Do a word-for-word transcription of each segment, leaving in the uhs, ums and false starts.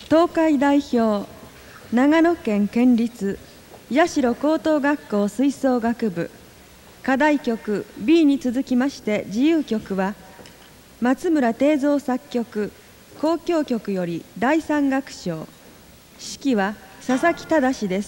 東海代表、長野県県立八代高等学校吹奏楽部、課題曲 ビー に続きまして自由曲は、松村定蔵作曲、交響曲より第三楽章、指揮は佐々木忠です。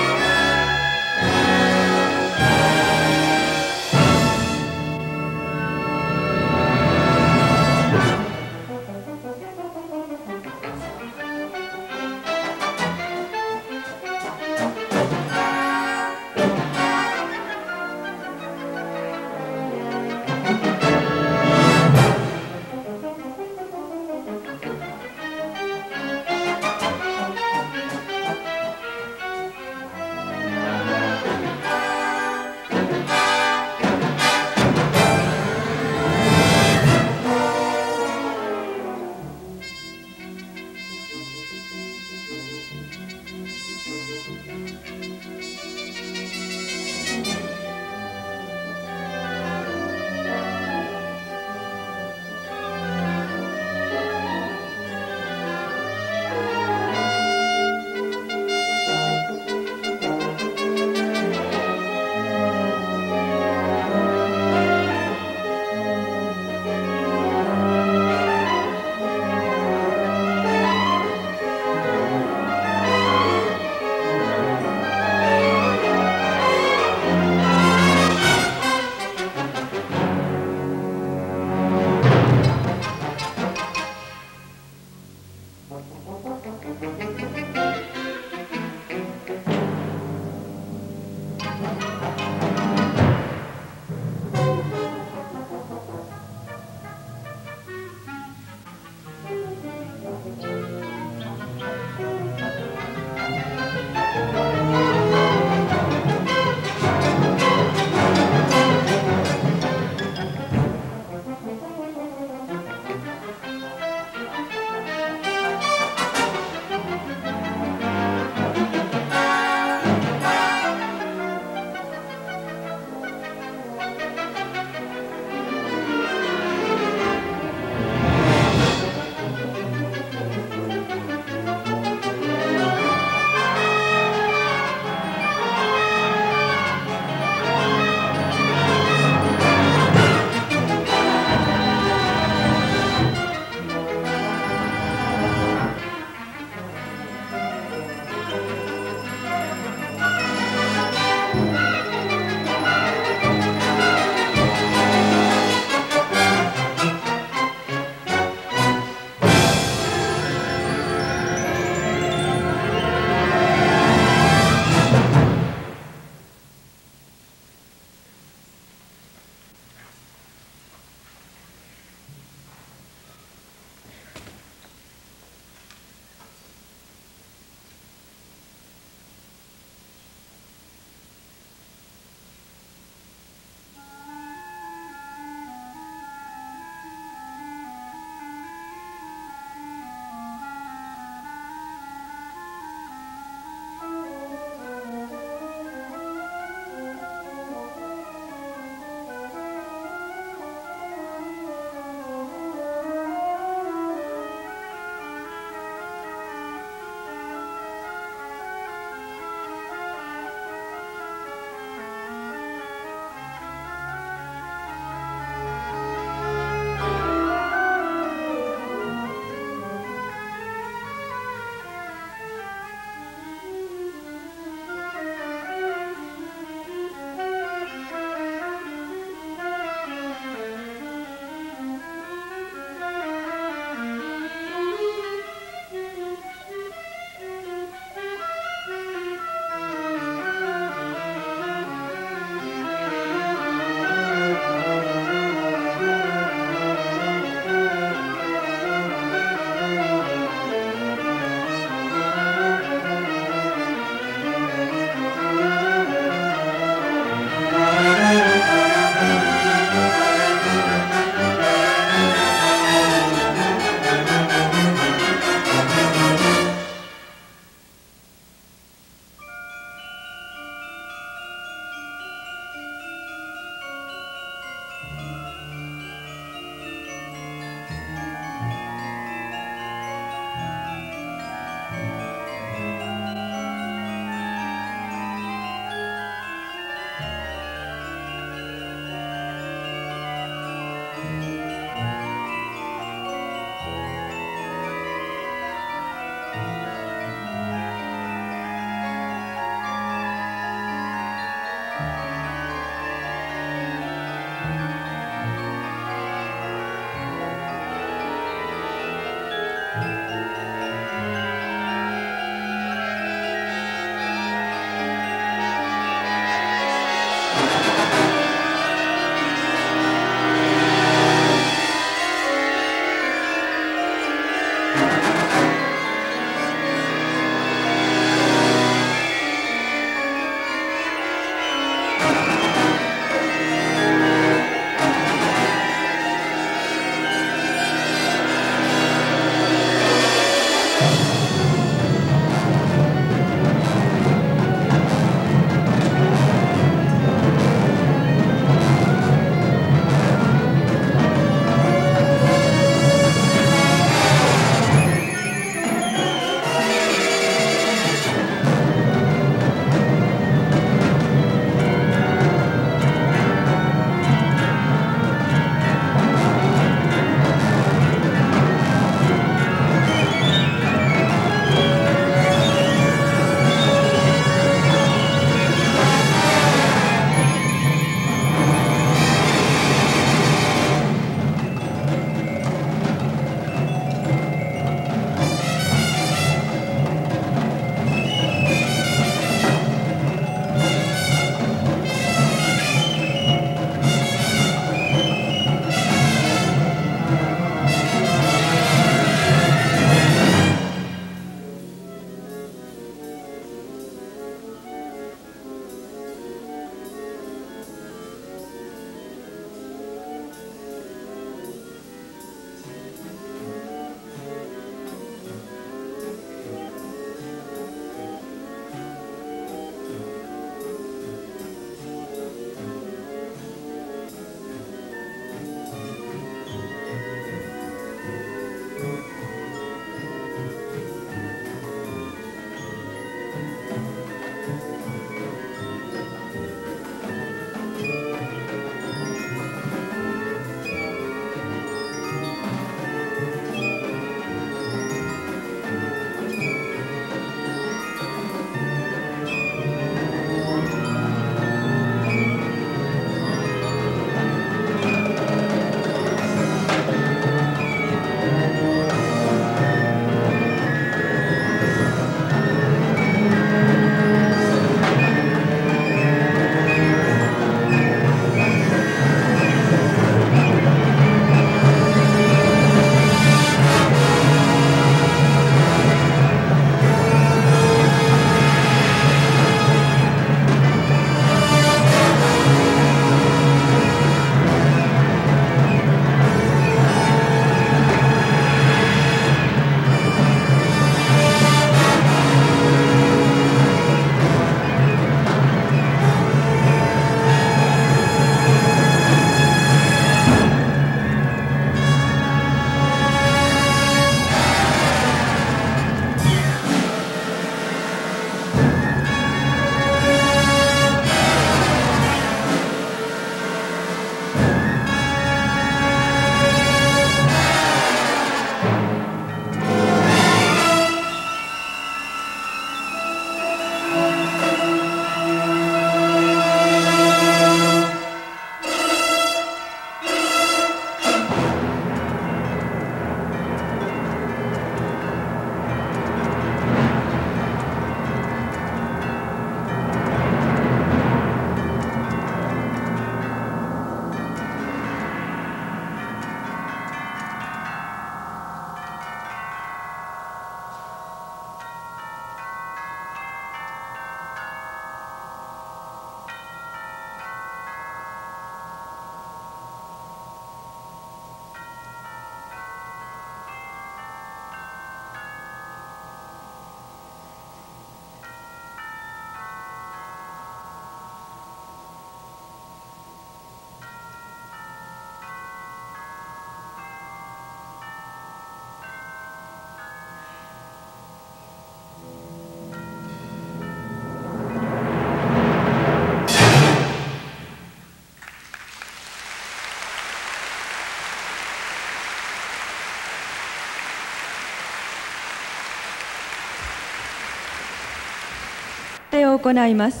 定を行います。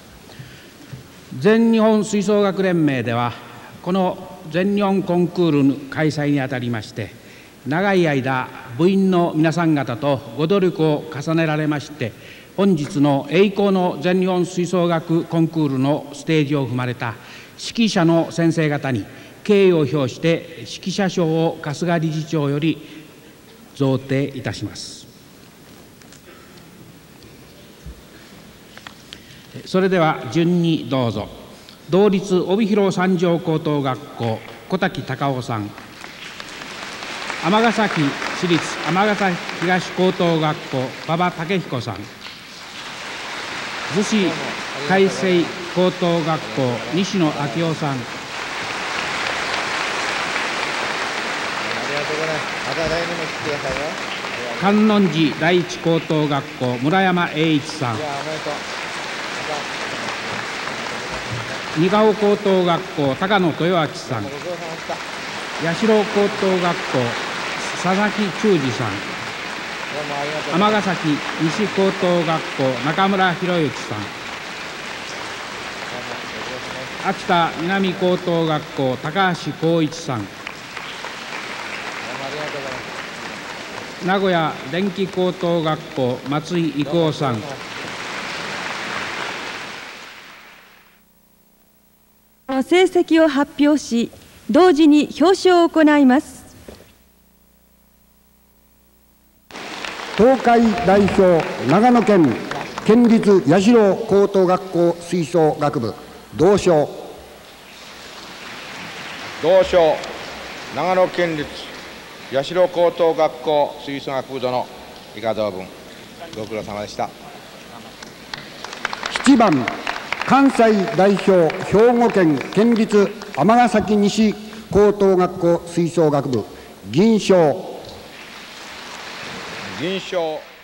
全日本吹奏楽連盟では、この全日本コンクールの開催にあたりまして、長い間、部員の皆さん方とご努力を重ねられまして、本日の栄光の全日本吹奏楽コンクールのステージを踏まれた指揮者の先生方に敬意を表して指揮者賞を春日理事長より贈呈いたします。それでは順にどうぞ。同立帯広三条高等学校小滝隆夫さん、尼崎市立尼崎東高等学校馬場武彦さん、逗子海星高等学校西野昭夫さん、観音寺第一高等学校村山栄一さん、二ヶ尾高等学校高野豊明さん、八代高等学校佐々木忠二さん、尼崎西高等学校中村博之さん、秋田南高等学校高橋光一さん、名古屋電気高等学校松井郁夫さん、 成績を発表し、同時に表彰を行います。 東海代表、長野県県立八代高等学校吹奏楽部銅賞。 銅賞、長野県立八代高等学校吹奏楽部殿以下同文、ご苦労様でした。 しちばん、関西代表、兵庫県県立尼崎西高等学校吹奏楽部銀賞。 銀賞。